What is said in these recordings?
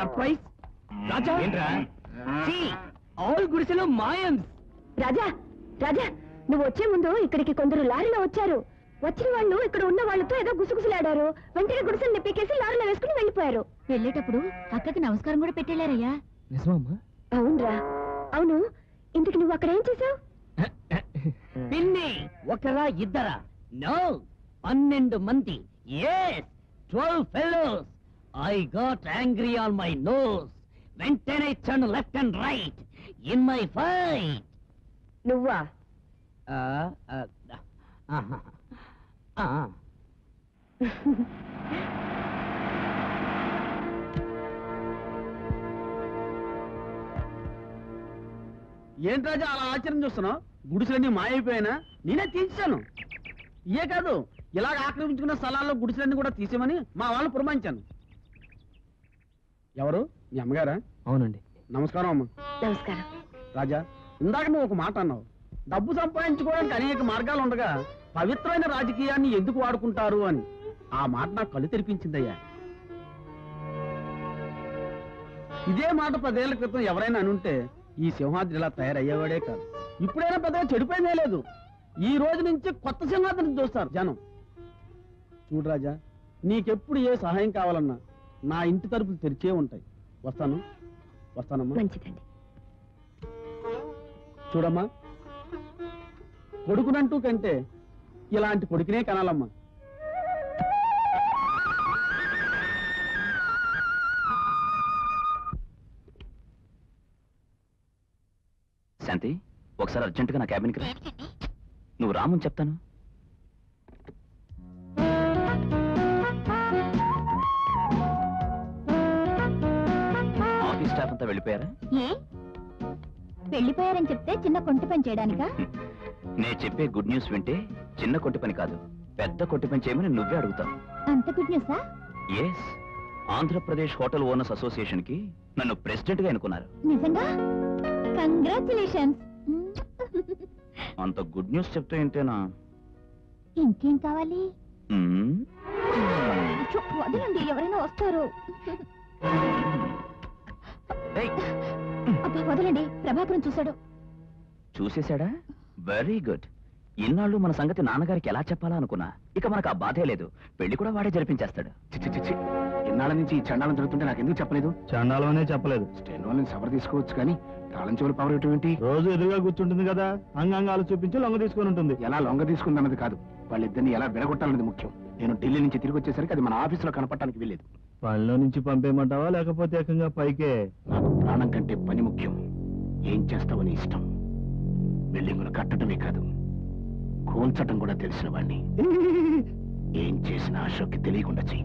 Surprise రాజా all గుడిసెలో మాయమ్స్. రాజా రాజా నువ్వు వచ్చే ముందు ఇక్కడికి కొందరు లారీలో వచ్చారు. వచ్చిన వాళ్ళు ఇక్కడ ఉన్న వాళ్ళతో ఏదో గుసగుసలాడారు. వెంటనే గుడిసెల్ని పీకేసి లారీలో వేసుకుని వెళ్ళిపోయారు. వెళ్ళేటప్పుడు అక్కకి నమస్కారం కూడా పెట్టేళ్ళారయ్యా. నిజమమ్మా? అవునరా. అవును, ఇంతకు నువ్వు అక్కడ ఏం చేసావు? పిన్ని ఒకరా ఇద్దరా? నో, 12 మంది. yes, 12 fellows. I got angry on my nose. వెంటనే ఇచ్చాను left and right in my fight. నువ్వా? ఏంటి రాజా అలా ఆశ్చర్యం చూస్తున్నావు? గుడిసెలన్నీ మాయైపోయినా నేనే తీసాను. ఇయే కాదు, ఇలాగ ఆక్రమించుకున్న స్థలాల్లో గుడిసెలన్నీ కూడా తీసేమని మా వాళ్ళు పురమాయించాను. ఎవరు? మీ అమ్మగారా? అవునండి. నమస్కారం అమ్మ. నమస్కారం. రాజా, ఇందాక నువ్వు ఒక మాట అన్నావు. డబ్బు సంపాదించుకోవడానికి అనేక మార్గాలు ఉండగా పవిత్రమైన రాజకీయాన్ని ఎందుకు వాడుకుంటారు అని. ఆ మాట నాకు కళ్ళు తెరిపించిందయ్యా. ఇదే మాట 10 ఏళ్ల క్రితం ఎవరైనా అనుంటే ఈ సింహాద్రి ఇలా తయారయ్యేవాడే కాదు. ఇప్పుడైనా పెద్దగా చెడిపోయిందే లేదు. ఈ రోజు నుంచి కొత్త సింహాద్రిని చూస్తారు జనం. చూడు రాజా, నీకెప్పుడు ఏ సహాయం కావాలన్నా నా ఇంటి తలుపులు తెరిచే ఉంటాయి. వస్తానమ్మా. మంచిదండి. చూడమ్మా, కొడుకునంటూ కంటే ఇలాంటి కొడుకునే కనాలమ్మా. శాంతి, ఒకసారి అర్జెంటుగా నా క్యాబిన్కి రా. నువ్వు రామని చెప్తాను. ఆఫీస్ స్టాఫ్ అంతా వెళ్ళిపోయారా? వెళ్ళిపోయారని చెప్తే చిన్న కొంటి పని చేయడానికా? నేను చెప్పే గుడ్ న్యూస్ వింటే చిన్న కొట్టి పని కాదు, పెద్ద కొట్టి పని చేయమని నువ్వే అడుగుతావు. అంత గుడ్ న్యూసా? Yes, Andhra Pradesh hotel owners association కి నన్ను ప్రెసిడెంట్ గా ఎన్నుకున్నారు. నిజంగా? కంగ్రాచులేషన్స్. అంత గుడ్ న్యూస్ చెప్తే ఏంటేనా? ఇంకేం కావాలి? వదలండి, ఎవరైనా వస్తారు. అబ్బా వదలండి, ప్రభాకరం చూశాడు. చూసేశాడా? Very good. ఇన్నాళ్ళు మన సంగతి నాన్నగారికి ఎలా చెప్పాలా అనుకున్నా. ఇక మనకు ఆ బాధే లేదు. పెళ్లి కూడా వాడే జరిపించేస్తాడు. చిచ్చి, ఇన్నాళ్ళ నుంచి ఈ చండాలం జరుగుతుంటే నాకు ఎందుకు చెప్పలేదు? చండాలనే చెప్పలేదు. స్టెన్ వాళ్ళని సవర్ తీసుకోవచ్చు కానీ తాళం చెవులు పవర్ ఏంటి? రోజు ఎదురుగా కూర్చుంటుంది కదా, అంగాంగాలు చూపించి లొంగ తీసుకొని ఉంటుంది. ఎలా లొంగ తీసుకుందన్నది కాదు, వాళ్ళిద్దరిని ఎలా విడగొట్టాలన్నది ముఖ్యం. నేను ఢిల్లీ నుంచి తిరిగి వచ్చేసరికి అది మన ఆఫీసులో కనపడటానికి వెళ్ళేది. పనిలో నుంచి పంపేయమంటావా లేకపోతే ఏకంగా పైకే? నాకు ప్రాణం కంటే పని ముఖ్యం. ఏం చేస్తావని ఇష్టం. బిల్డింగులు కట్టడమే కాదు, కూల్చటం కూడా తెలిసిన వాణ్ణి. ఏం చేసిన అశోక్కి తెలియకుండా చెయ్యి.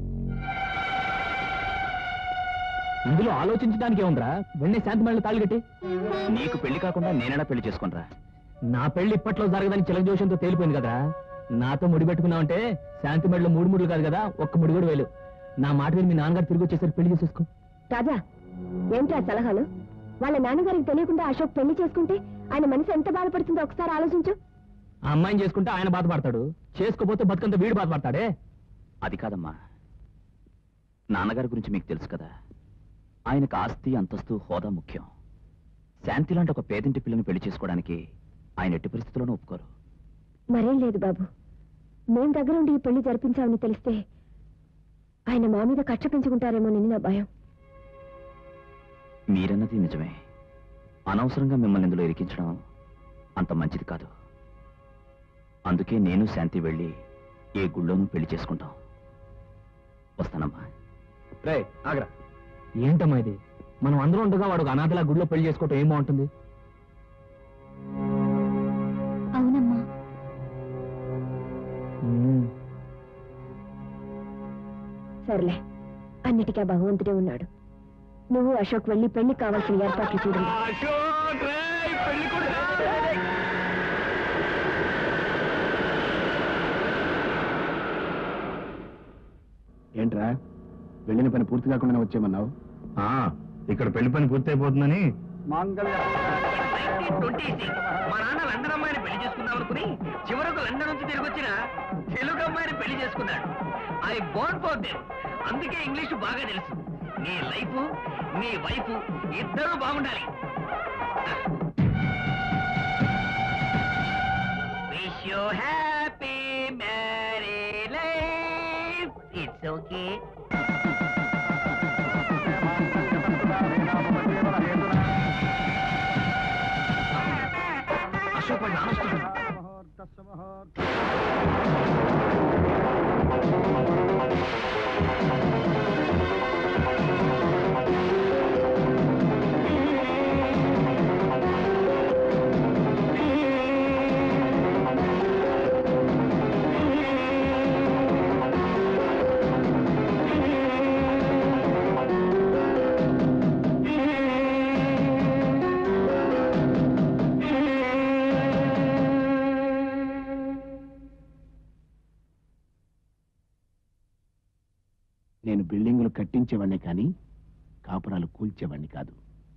ఇందులో ఆలోచించడానికి ఏముందిరా? వెండి శాంతి మళ్ళీ తాళిగట్టి. నీకు పెళ్లి కాకుండా నేనైనా పెళ్లి చేసుకుంటా. నా పెళ్లి ఇప్పట్లో జరగదని చిలకజోషంతో తేలిపోయింది కదరా. నాతో ముడి పెట్టుకున్నావంటే శాంతి మెడలో 3 ముడులు కాదు కదా, ఒక్క ముడి కూడా వేలు. నా మాట మీద మీ నాన్నగారు తిరిగి వచ్చేసరికి పెళ్లి చేసేసుకో. రాజా, ఏంట్రా సలహాలు? వాళ్ళ నాన్నగారికి తెలియకుండా అశోక్ పెళ్లి చేసుకుంటే ఆయన మనసు ఎంత బాధపడుతుందో ఒకసారి ఆలోచించు. ఆ అమ్మాయిని చేసుకుంటే ఆయన బాధపడతాడు, చేసుకోపోతే బతుకంతా వీడు బాధపడతాడే. అది కాదమ్మా, నాన్నగారి గురించి మీకు తెలుసు కదా. ఆయనకు ఆస్తి, అంతస్తు, హోదా ముఖ్యం. శాంతి లాంటి ఒక పేదింటి పిల్లని పెళ్లి చేసుకోవడానికి ఆయన ఎట్టి పరిస్థితుల్లోనూ ఒప్పుకోరు. మరేం లేదు బాబు, మేం దగ్గరుండి ఈ పెళ్లి జరిపించామని తెలిస్తే ఆయన మా మీద కక్ష పెంచుకుంటారేమోనని నా భయం. మీరన్నది నిజమే. అనవసరంగా మిమ్మల్ని ఇందులో ఇరికించడం అంత మంచిది కాదు. అందుకే నేను శాంతి వెళ్ళి ఏ గుళ్ళోనూ పెళ్లి చేసుకుంటాం. వస్తానమ్మా. రే ఆగ్రా. ఏంటమ్మా ఇది? మనం అందరూ ఉండగా వాడు అనాథలా గుడిలో పెళ్లి చేసుకోవటం ఏం బాగుంటుంది? అవునమ్మా. సర్లే, అన్నిటికీ భగవంతుడే ఉన్నాడు. నువ్వు అశోక్ వెళ్ళి పెళ్లి కావాల్సిన ఏర్పాట్లు చూడండి. ఏంట్రా, వెళ్ళిన పని పూర్తి కాకుండా వచ్చేయమన్నావు? ఇక్కడ పెళ్లి పని పూర్తి అయిపోతుందని. మా నాన్న లండన్ అమ్మాయిని పెళ్లి చేసుకుందాం అనుకుని చివరకు లండన్ నుంచి తిరిగి వచ్చిన తెలుగు అమ్మాయిని పెళ్లి చేసుకున్నాడు. I born for them. అందుకే ఇంగ్లీష్ బాగా తెలుసు. నీ లైఫ్ నీ వైఫ్ ఇద్దరూ బాగుండాలి. Wish you happy marry life. It's okay. Ashok వాడు నానొస్తున్నాడు. నేను బిల్డింగులు కట్టించేవాడిని కానీ కాపురాలు కూల్చేవాడిని కాదు.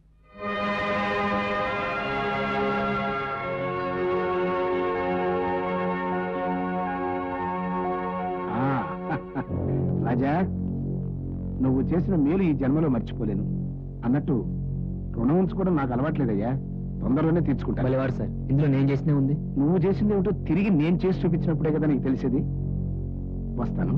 రాజా, నువ్వు చేసిన మేలు ఈ జన్మలో మర్చిపోలేను. అన్నట్టు రుణం ఉంచుకోవడం నాకు అలవాట్లేదయ్యా. తొందరలోనే తీర్చుకుంటా. సార్, ఇందులో నేను చేసినే ఉంది. నువ్వు చేసింది ఏమిటో తిరిగి నేను చేసి చూపించినప్పుడే కదా నీకు తెలిసేది. వస్తాను.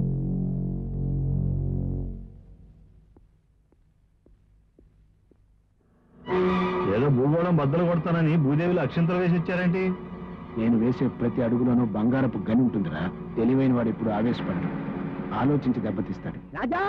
ఏదో భూగోళం బద్దలు కొడతానని భూదేవిలో అక్షంతలు వేసి ఇచ్చారేంటి? నేను వేసే ప్రతి అడుగులోనూ బంగారపు గని ఉంటుందిరా. తెలివైన వాడు ఎప్పుడు ఆవేశపడడు, ఆలోచించి దెబ్బతీస్తాడు. రాజా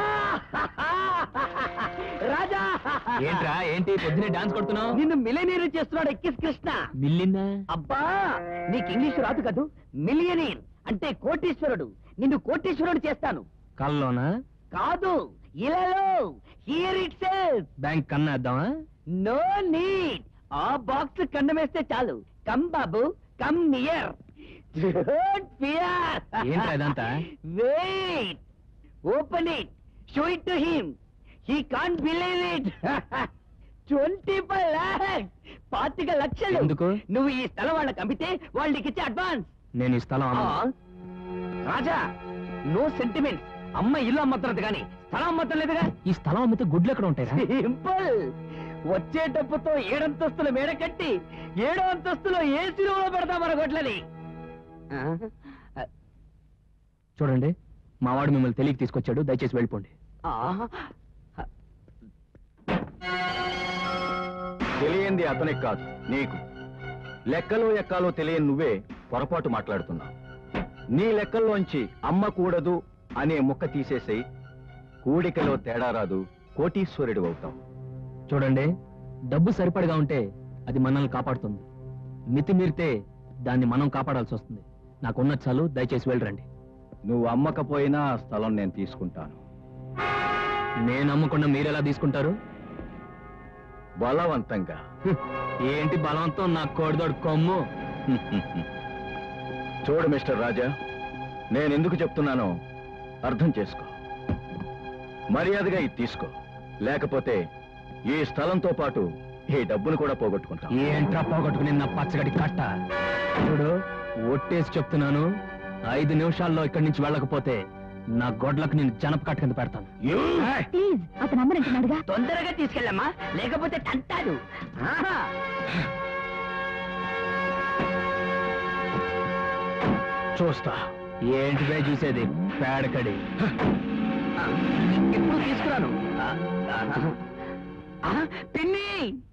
రాజా ఏంట్రా ఏంటి పొద్దునే డాన్స్ కొడుతున్నావు? నిన్ను మిలియనీర్ చేస్తున్నాడు ఎక్కిస్ కృష్ణ. మిల్లిందా? అబ్బా, నీకు ఇంగ్లీష్ రాదు కదూ. మిలియనీర్ అంటే కోటీశ్వరుడు. నిన్ను కోటీశ్వరుడు చేస్తాను. కల్లోనా? కాదు, ఇలాలో. Hear it says. బ్యాంక్ కన్నా వేద్దామా? No need. ఆ బాక్స్ కన్నం వేస్తే చాలు. కమ్ బాబు, కమ్ నియర్. Don't fear. ఏంట్రా ఇదంతా? Wait. Open it. Show it to him. He can't believe it. 25 lakhs. 25 లక్షలు. ఎందుకు? నువ్వు ఈ స్థలం వాళ్ళకి అమ్మితే వాళ్ళకి ఇచ్చే అడ్వాన్స్. నేను ఈ స్థలం అమ్మను. Raja, no sentiments. అమ్మ ఇల్లు అమ్మతున్నది కానీ స్థలం అమ్మతలేదుగా. ఈ స్థలం అమ్మితే గుడ్లు ఎక్కడ ఉంటాయి? సింపుల్. వచ్చే డబ్బుతో 7 అంతస్తుల మేడ కట్టి 7వ అంతస్తులో ఏసీ రూమ్ లో పెడతా మన గొడ్లని. చూడండి, మా వాడు మిమ్మల్ని తెలియక తీసుకొచ్చాడు. దయచేసి వెళ్ళిపోండి. తెలియంది అతనికి కాదు, నీకు. లెక్కలో ఎక్కాలో తెలియని నువ్వే పొరపాటు మాట్లాడుతున్నావు. నీ లెక్కల్లోంచి అమ్మ కూడదు అనే ముక్క తీసేసేయి. కూడికలో తేడా రాదు, కోటీశ్వరుడు అవుతావు. చూడండి, డబ్బు సరిపడగా ఉంటే అది మనల్ని కాపాడుతుంది. మితి మీరితే దాన్ని మనం కాపాడాల్సి వస్తుంది. నాకున్న చాలు. దయచేసి వెళ్ళరండి. నువ్వు అమ్మకపోయినా ఆ స్థలం నేను తీసుకుంటాను. నేను అమ్మకుండా మీరెలా తీసుకుంటారు? బలవంతంగా. ఏంటి బలవంతం? నా కోడిదోడు కొమ్ము. చూడు మిస్టర్ రాజా, నేనెందుకు చెప్తున్నానో అర్థం చేసుకో. మర్యాదగా ఇది తీసుకో, లేకపోతే ఈ స్థలంతో పాటు ఈ డబ్బును కూడా పోగొట్టుకుంటా. ఏంట్రా పోగొట్టుకుని నా పచ్చగడి కట్ట? చూడు, ఒట్టేసి చెప్తున్నాను, 5 నిమిషాల్లో ఇక్కడి నుంచి వెళ్ళకపోతే నా గొడ్లకు నేను జనప కట్ట కింద పెడతాను. ప్లీజ్, అతను అమ్మనంటున్నాడుగా. తొందరగా తీసుకెళ్ళమ్మా, లేకపోతే తంటాడు. చూస్తా. ఏంటిదే చూసేది? పేడకడి. ఇప్పుడు తీసుకురాను. పిన్ని,